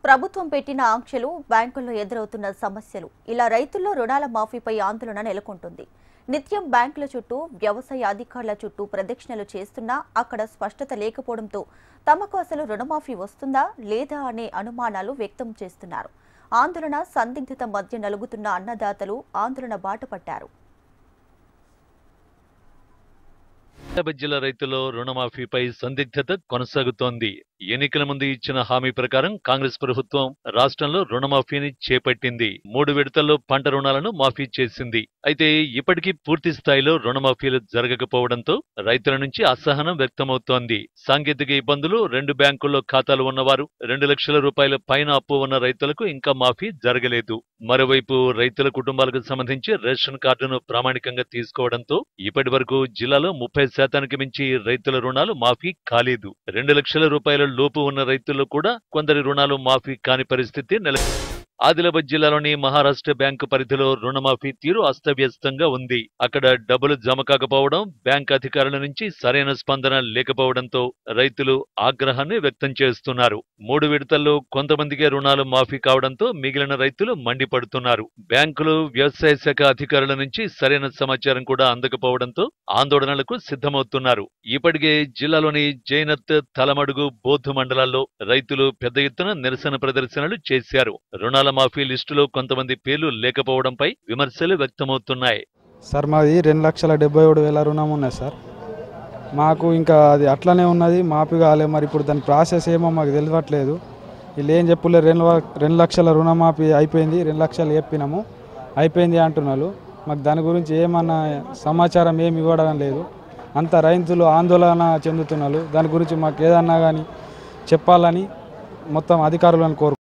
ప్రభుత్వం పెట్టిన ఆంక్షలు, బ్యాంకుల్లో ఎదురవుతున్న సమస్యలు ఇలా రైతుల్లో రుణాల మాఫీపై ఆందోళన నెలకొంటుంది. నిత్యం బ్యాంకుల చుట్టూ, వ్యవసాయ అధికారుల చుట్టూ ప్రదక్షిణలు చేస్తున్నా అక్కడ స్పష్టత లేకపోవడంతో తమకు అసలు రుణమాఫీ వస్తుందా లేదా అనే అనుమానాలు వ్యక్తం చేస్తున్నారు. ఆందోళన, సందిగ్ధత మధ్య నలుగుతున్న అన్నదాతలు ఆందోళన బాట పట్టారు. జిల్లా రైతుల్లో రుణమాఫీపై సందిగ్ధత కొనసాగుతోంది. ఎన్నికల ముందు ఇచ్చిన హామీ ప్రకారం కాంగ్రెస్ ప్రభుత్వం రాష్ట్రంలో రుణమాఫీని చేపట్టింది. 3 విడతల్లో పంట రుణాలను మాఫీ చేసింది. అయితే ఇప్పటికీ పూర్తి స్థాయిలో రుణమాఫీలు జరగకపోవడంతో రైతుల నుంచి అసహనం వ్యక్తమవుతోంది. సాంకేతిక ఇబ్బందులు, 2 బ్యాంకుల్లో ఖాతాలు ఉన్నవారు, 2 లక్షల రూపాయల పైన అప్పు ఉన్న రైతులకు ఇంకా మాఫీ జరగలేదు. మరోవైపు రైతుల కుటుంబాలకు సంబంధించి రేషన్ కార్డును ప్రామాణికంగా తీసుకోవడంతో ఇప్పటి వరకు జిల్లాలో 30% మించి రైతుల రుణాలు మాఫీ కాలేదు. 2 లక్షల రూపాయల లోపు ఉన్న రైతుల్లో కూడా కొందరి రుణాలు మాఫీ కాని పరిస్థితి ఆదిలాబాద్ జిల్లాలోని మహారాష్ట్ర బ్యాంకు పరిధిలో రుణమాఫీ తీరు అస్తవ్యస్తంగా ఉంది. అక్కడ డబ్బులు జమ కాకపోవడం, బ్యాంక్ అధికారుల నుంచి సరైన స్పందన లేకపోవడంతో రైతులు ఆగ్రహాన్ని వ్యక్తం చేస్తున్నారు. 3 విడతల్లో కొంతమందికే రుణాలు మాఫీ కావడంతో మిగిలిన రైతులు మండిపడుతున్నారు. బ్యాంకులు, వ్యవసాయ శాఖ అధికారుల నుంచి సరైన సమాచారం కూడా అందకపోవడంతో ఆందోళనలకు సిద్ధమవుతున్నారు. ఇప్పటికే జిల్లాలోని జైనత్, తలమడుగు, బోధ్ మండలాల్లో రైతులు పెద్ద ఎత్తున నిరసన ప్రదర్శనలు చేశారు. రుణాల మాఫీ లిస్టులో కొంతమంది పేర్లు లేకపోవడంపై విమర్శలు వ్యక్తమవుతున్నాయి. సార్, మాది 2,77,000 రుణం ఉన్నది సార్. మాకు ఇంకా అది అట్లనే ఉన్నది, మాఫీ కాలే. మరి ఇప్పుడు దాని ప్రాసెస్ ఏమో మాకు తెలియట్లేదు. వీళ్ళు ఏం చెప్పులే, 2 లక్షల రుణమాఫీ అయిపోయింది, 2 లక్షలు చెప్పినాము, అయిపోయింది అంటున్నారు. మాకు దాని గురించి ఏమన్నా సమాచారం ఏమి ఇవ్వడం లేదు. అంత రైతులు ఆందోళన చెందుతున్నారు. దాని గురించి మాకు ఏదన్నా కానీ చెప్పాలని మొత్తం అధికారులను కోరు